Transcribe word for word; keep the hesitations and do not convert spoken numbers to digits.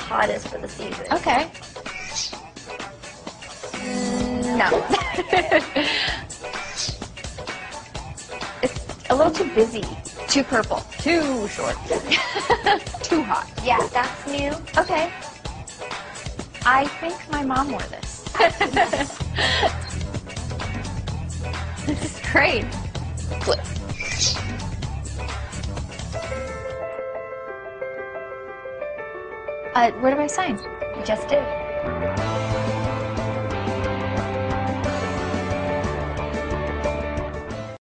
hottest for the season. Okay. No. It's a little too busy. Too purple. Too short. Too hot. Yeah, that's new. Okay. I think my mom wore this. This is great. Flip. Uh, where do I sign? You just did.